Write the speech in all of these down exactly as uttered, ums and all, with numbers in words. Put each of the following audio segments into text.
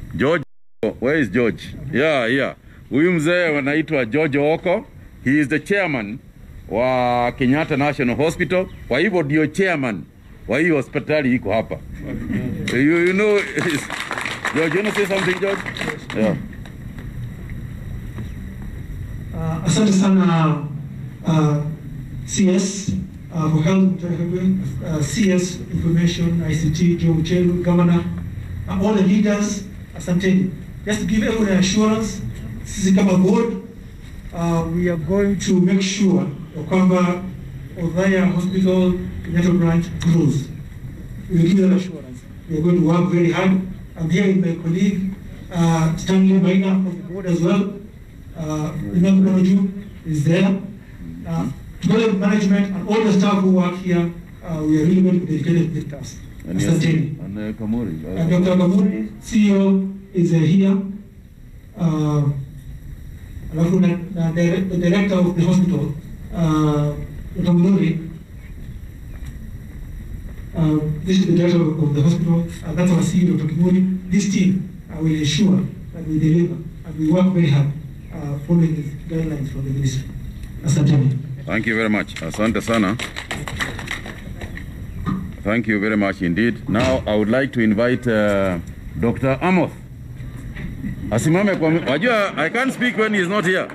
George, where is George? Yeah, yeah. Huyu mzee anaitwa George Oko. He is the chairman wa Kenyatta National Hospital. Kwa hivyo ndio chairman wa hii hospitali iko hapa. You, you know, George, you want to say something, George? Yeah. Uh, asante sana uh, C S uh, for health, uh, C S information, I C T, Joe Chelu, Governor, uh, all the leaders, asante. Just to give everyone assurance, sisi kama board, uh, we are going to make sure kwamba Othaya Hospital, Kenyatta branch grows. We will give that assurance. We are going to work very hard. I'm here with my colleague, uh, Stanley Maina from the board as well. Uh, Imam Konoju is there. Uh, together with management and all the staff who work here, uh, we are really going to be dedicated to the task. And, yes, and uh, Kamuri. Uh, and Doctor Kamuri, C E O, is uh, here. Uh, the director of the hospital, uh, Doctor Mudori, uh, this is the director of the hospital, uh, that's our C E O, Doctor Kimuri. This team uh, will ensure that we deliver and we work very hard uh, following the guidelines from the ministry. Asante. Thank you very much. Asante sana. Thank you very much indeed. Now I would like to invite uh, Doctor Amoth. Asimame kwa wajua, I can't speak when he's not here.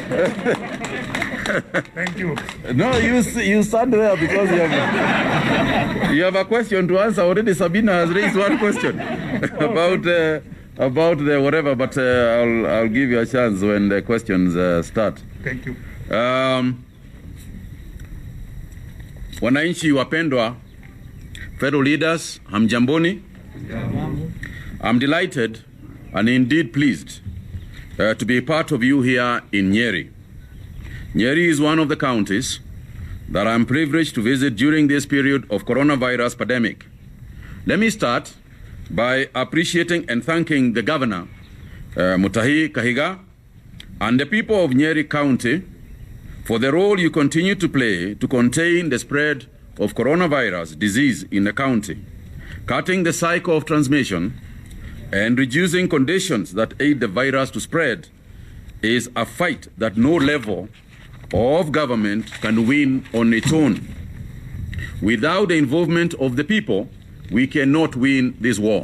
Thank you. No, you you stand there because you have you have a question to answer already. Sabina has raised one question about uh, about the whatever, but uh, I'll I'll give you a chance when the questions uh, start. Thank you. Um, wananchi wapendwa, fellow leaders, hamjamboni. I'm delighted and indeed pleased uh, to be a part of you here in Nyeri. Nyeri is one of the counties that I'm privileged to visit during this period of coronavirus pandemic. Let me start by appreciating and thanking the Governor, uh, Mutahi Kahiga, and the people of Nyeri County for the role you continue to play to contain the spread of coronavirus disease in the county, cutting the cycle of transmission and reducing conditions that aid the virus to spread is a fight that no level of government can win on its own. Without the involvement of the people, we cannot win this war.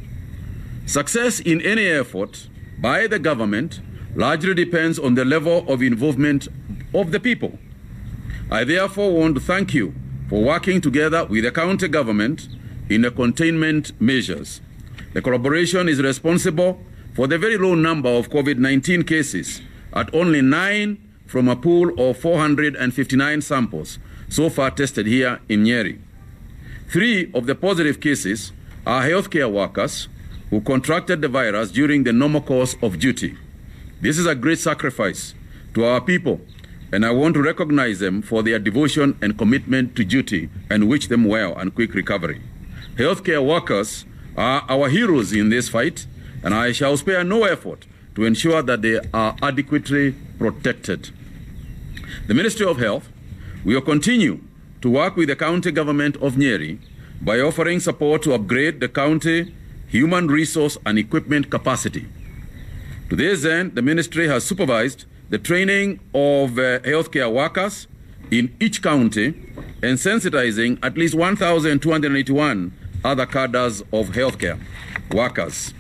Success in any effort by the government largely depends on the level of involvement of the people. I therefore want to thank you for working together with the county government in the containment measures. The collaboration is responsible for the very low number of COVID nineteen cases at only nine from a pool of four hundred fifty-nine samples so far tested here in Nyeri. Three of the positive cases are healthcare workers who contracted the virus during the normal course of duty. This is a great sacrifice to our people, and I want to recognize them for their devotion and commitment to duty and wish them well and quick recovery. Healthcare workers are our heroes in this fight, and I shall spare no effort to ensure that they are adequately protected. The Ministry of Health will continue to work with the county government of Nyeri by offering support to upgrade the county human resource and equipment capacity. To this end, the ministry has supervised the training of uh, healthcare workers in each county and sensitizing at least one thousand two hundred eighty-one other cadres of healthcare workers.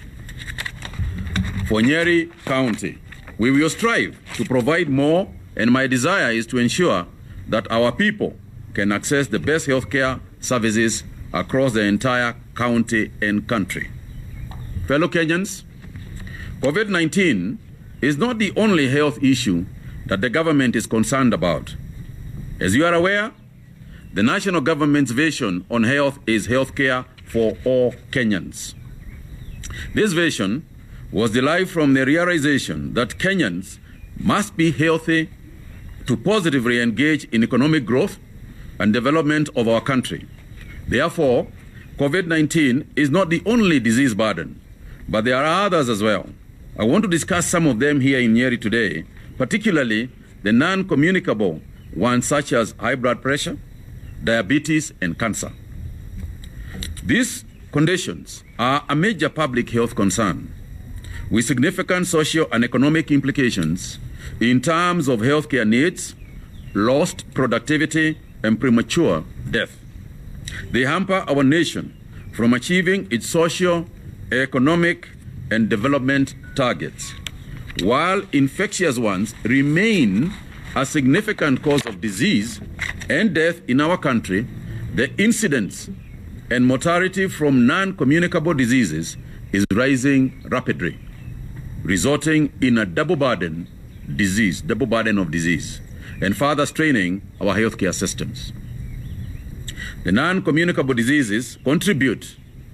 For Nyeri County, we will strive to provide more, and my desire is to ensure that our people can access the best healthcare services across the entire county and country. Fellow Kenyans, COVID nineteen is not the only health issue that the government is concerned about. As you are aware, the national government's vision on health is healthcare for all Kenyans. This vision was derived from the realization that Kenyans must be healthy to positively engage in economic growth and development of our country. Therefore, COVID nineteen is not the only disease burden, but there are others as well. I want to discuss some of them here in Nyeri today, particularly the non-communicable ones such as high blood pressure, diabetes, and cancer. These conditions are a major public health concern, with significant social and economic implications in terms of healthcare needs, lost productivity, and premature death. They hamper our nation from achieving its social, economic, and development targets. While infectious ones remain a significant cause of disease and death in our country, the incidence and mortality from non-communicable diseases is rising rapidly, resulting in a double burden disease, double burden of disease, and further straining our healthcare systems. The non-communicable diseases contribute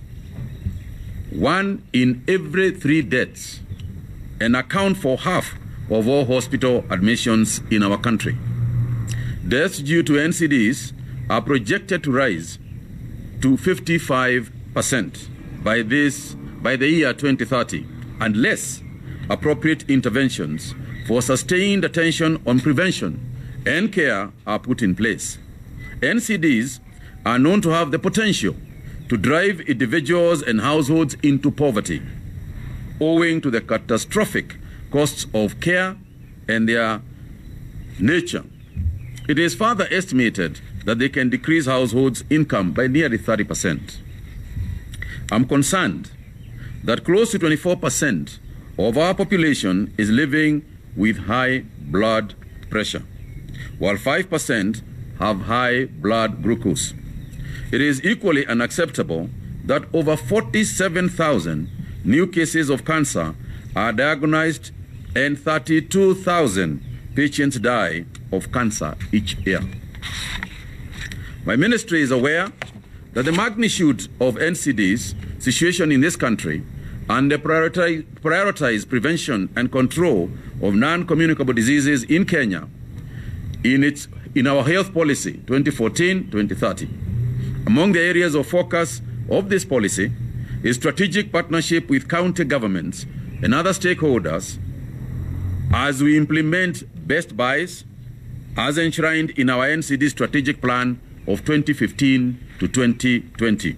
one in every three deaths and account for half of all hospital admissions in our country. Deaths due to N C Ds are projected to rise to fifty-five percent by this by the year twenty thirty, unless appropriate interventions for sustained attention on prevention and care are put in place. N C Ds are known to have the potential to drive individuals and households into poverty, owing to the catastrophic costs of care and their nature. It is further estimated that they can decrease households' income by nearly thirty percent. I'm concerned that close to twenty-four percent of our population is living with high blood pressure, while five percent have high blood glucose. It is equally unacceptable that over forty-seven thousand new cases of cancer are diagnosed and thirty-two thousand patients die of cancer each year. My ministry is aware that the magnitude of N C Ds situation in this country and the prioritize, prioritize prevention and control of non-communicable diseases in Kenya in, its, in our health policy twenty fourteen to twenty thirty. Among the areas of focus of this policy is strategic partnership with county governments and other stakeholders as we implement best buys as enshrined in our N C D strategic plan of twenty fifteen to twenty twenty.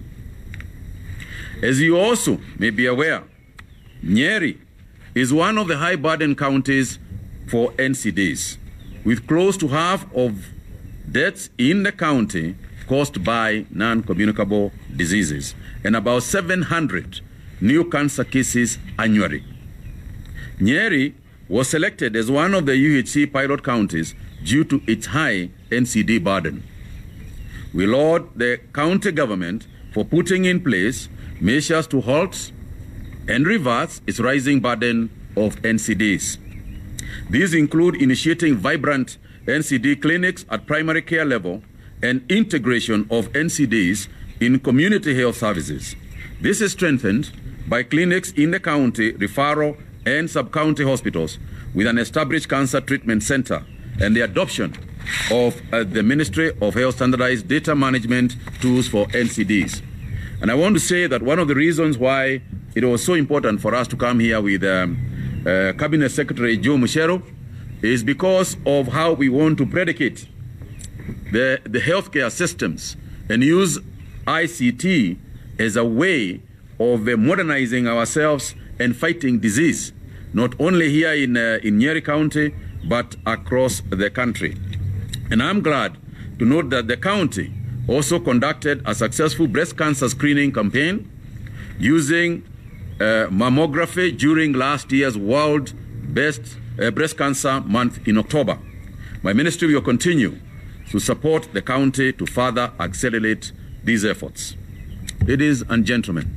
As you also may be aware, Nyeri is one of the high burden counties for N C Ds, with close to half of deaths in the county caused by non-communicable diseases and about seven hundred new cancer cases annually. Nyeri was selected as one of the U H C pilot counties due to its high N C D burden. We laud the county government for putting in place measures to halt and reverse its rising burden of N C Ds. These include initiating vibrant N C D clinics at primary care level and integration of N C Ds in community health services. This is strengthened by clinics in the county, referral, and sub-county hospitals with an established cancer treatment center and the adoption of uh, the Ministry of Health standardized data management tools for N C Ds. And I want to say that one of the reasons why it was so important for us to come here with um, uh, Cabinet Secretary Joe Mucheru is because of how we want to predicate the, the healthcare systems and use I C T as a way of uh, modernizing ourselves and fighting disease, not only here in, uh, in Nyeri County, but across the country. And I'm glad to note that the county also conducted a successful breast cancer screening campaign using uh, mammography during last year's World Best, uh, Breast Cancer Month in October. My ministry will continue to support the county to further accelerate these efforts. Ladies and gentlemen,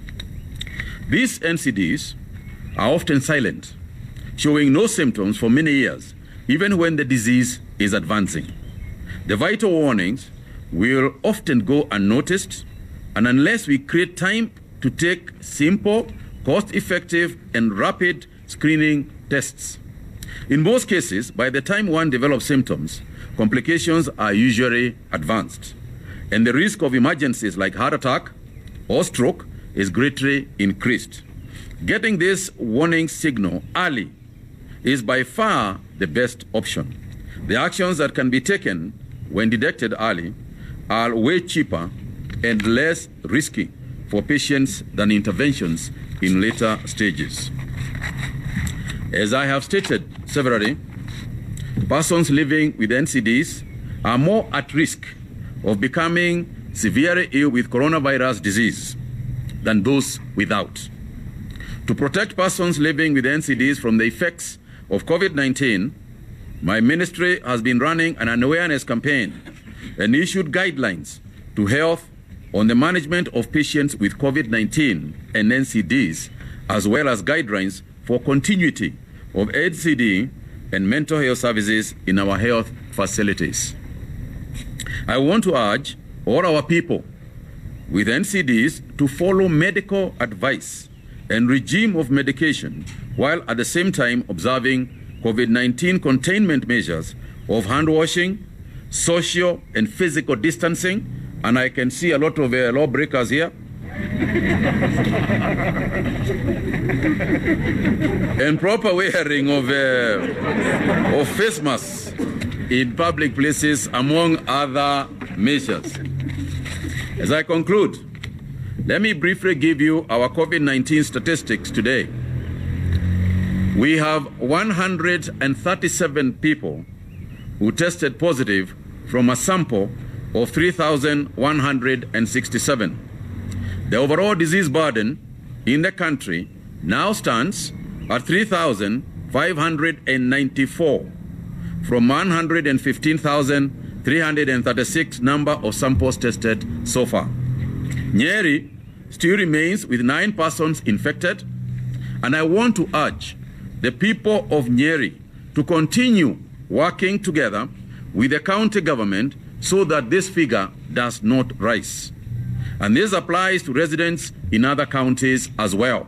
these N C Ds are often silent, showing no symptoms for many years, even when the disease is advancing. The vital warnings will often go unnoticed, and unless we create time to take simple, cost-effective, and rapid screening tests. In most cases, by the time one develops symptoms, complications are usually advanced, and the risk of emergencies like heart attack or stroke is greatly increased. Getting this warning signal early is by far the best option. The actions that can be taken when detected early are way cheaper and less risky for patients than interventions in later stages. As I have stated severally, persons living with N C Ds are more at risk of becoming severely ill with coronavirus disease than those without. To protect persons living with N C Ds from the effects of COVID nineteen, my ministry has been running an awareness campaign and issued guidelines to health on the management of patients with COVID nineteen and N C Ds, as well as guidelines for continuity of N C D and mental health services in our health facilities. I want to urge all our people with N C Ds to follow medical advice and regime of medication, while at the same time observing COVID nineteen containment measures of hand washing, social and physical distancing, and I can see a lot of uh, lawbreakers here, and proper wearing of, uh, of face masks in public places, among other measures. As I conclude, let me briefly give you our COVID nineteen statistics today. We have one hundred thirty-seven people who tested positive from a sample of three thousand one hundred sixty-seven. The overall disease burden in the country now stands at three thousand five hundred ninety-four from one hundred fifteen thousand three hundred thirty-six number of samples tested so far. Nyeri still remains with nine persons infected, and I want to urge the people of Nyeri to continue working together with the county government so that this figure does not rise. And this applies to residents in other counties as well.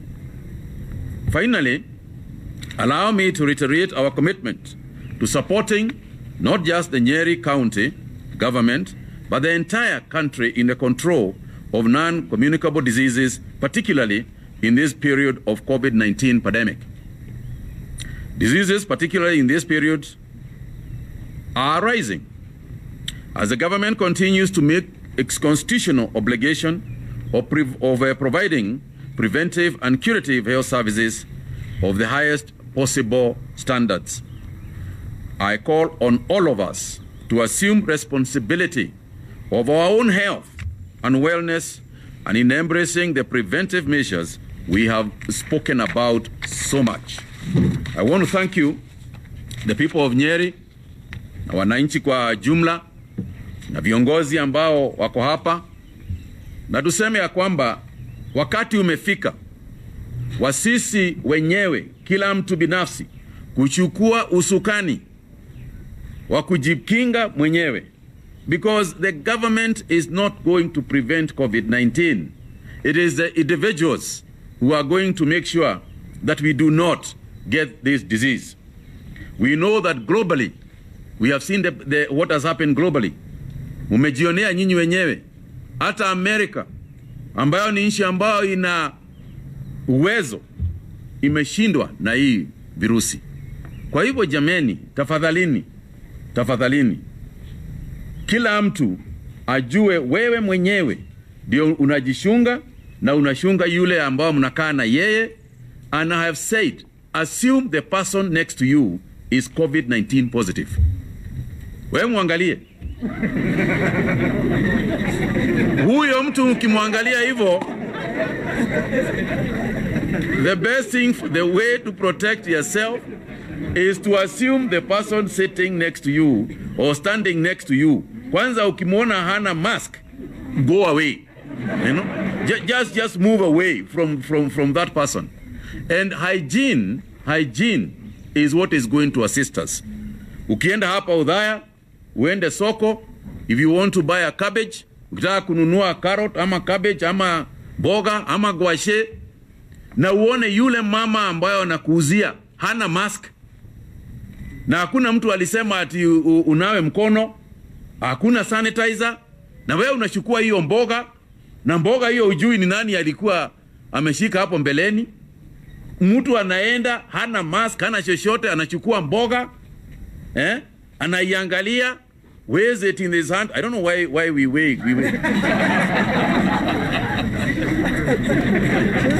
Finally, allow me to reiterate our commitment to supporting not just the Nyeri County government, but the entire country in the control of non-communicable diseases, particularly in this period of COVID nineteen pandemic. Diseases, particularly in this period, are rising as the government continues to make its constitutional obligation of, pre of uh, providing preventive and curative health services of the highest possible standards. I call on all of us to assume responsibility of our own health and wellness, and in embracing the preventive measures we have spoken about so much. I want to thank you, the people of Nyeri, na wananchi kwa jumla, na viongozi ambao wako hapa, na tuseme ya kwamba wakati umefika wa sisi wenyewe, kila mtu binafsi, kuchukua usukani wa kujikinga mwenyewe, because the government is not going to prevent COVID nineteen. It is the individuals who are going to make sure that we do not get this disease. We know that globally, we have seen the, the, what has happened globally. Umejionea nyinyi wenyewe, hata Amerika, ambayo ni nchi ambayo ina uwezo, imeshindwa na hii virusi. Kwa hivyo jameni, tafadhalini, tafadhalini, kila mtu ajue wewe mwenyewe ndio unajishunga na unashunga yule ambao mnakaa na yeye. And I have said, assume the person next to you is COVID nineteen positive. Wewe muangalie. Huyo mtu ukimwangalia hivyo, the best thing, the way to protect yourself is to assume the person sitting next to you or standing next to you. Kwanza ukimwona hana mask, go away. You know? Just, just move away from, from, from that person. And hygiene, hygiene is what is going to assist us. Ukienda hapa Udhaya, uende soko, if you want to buy a cabbage, ukitaka kununua carrot ama cabbage ama boga ama guashe, na uone yule mama ambayo anakuuzia hana mask, na hakuna mtu alisema ati unawe mkono, hakuna sanitizer, na wewe unachukua hiyo mboga, na mboga hiyo ujui ni nani alikuwa ameshika hapo mbeleni. Mtu anaenda hana mask, hana chochote, anachukua mboga, eh, anaiangalia, weighs it in his hand. I don't know why why we weigh, we weigh.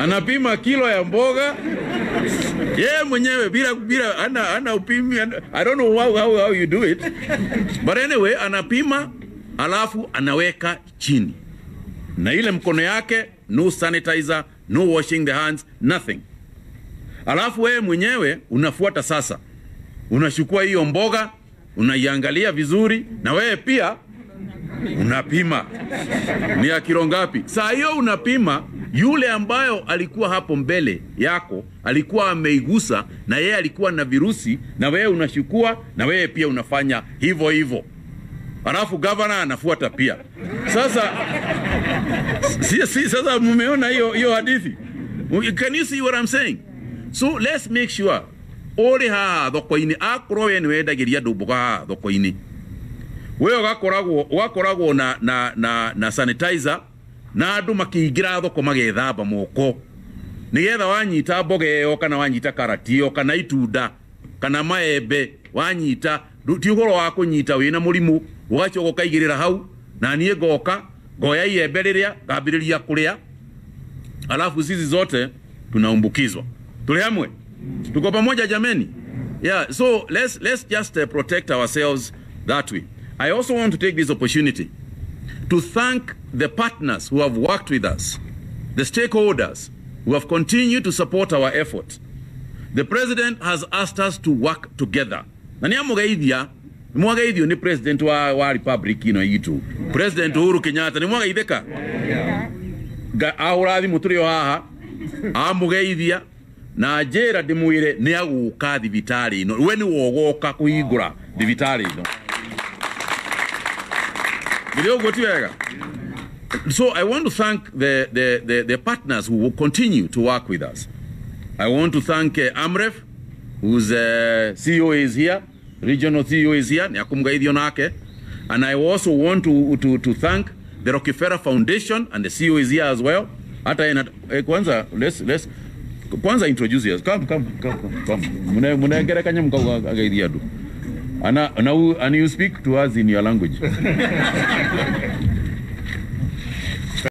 anapima kilo ya mboga yeye mwenyewe bila bila ana ana upimi. I don't know how, how how you do it, but anyway anapima alafu anaweka chini na ile mkono yake, no sanitizer, no washing the hands, nothing. Alafu wewe mwenyewe unafuata sasa, unachukua hiyo mboga unaiangalia vizuri na wewe pia unapima ni ya kilo ngapi. Saa hiyo unapima, yule ambayo alikuwa hapo mbele yako alikuwa ameigusa na yeye alikuwa na virusi, na wewe unachukua na wewe pia unafanya hivyo hivyo. Alafu governor anafuata pia. Sasa si, si, sasa mumeona hiyo hiyo hadithi. Can you see what I'm saying? So let's make sure ori ha thoko-ini akoro we niwe ndagiria ndumbuga thoko-ini, wewe gakoragwo gakoragwo na na na na sanitizer na andu makiingira thoko magethamba moko nigetha wanyita mboga yo kana wanyita karati yo kana itunda kana maembe wanyita ti uhoro wa kunyita wina murimu ugachoka kaigirira hau na nie ngoka ngoya iembe riria ngambiriria kuria, alafu sisi zote tunaumbukizwa. Tuli hamwe, tuko pamoja jameni. Yeah, so let's let's just uh, protect ourselves that way. I also want to take this opportunity to thank the partners who have worked with us, the stakeholders who have continued to support our effort. The president has asked us to work together. Na ni amugeithia, mugeithio ni president wa wa republic ino yitu. President Uhuru Kenyatta ni mugeitheka. Ga aurathi muturi haha amugeithia na njera ndimwire ni aguka thibitari ino, we ni wogoka kuhingura thibitari ino. So I want to thank the, the, the, the partners who will continue to work with us. I want to thank uh, AMREF, whose uh, C E O is here, regional C E O is here, and I also want to, to, to thank the Rockefeller Foundation, and the C E O is here as well. Hata ina, eh, kwanza, let's, let's, kwanza introduce us. Come, come, come, come, come. Muna, muna ngere kanya mkau agaidia du. Ana, and you speak to us in your language.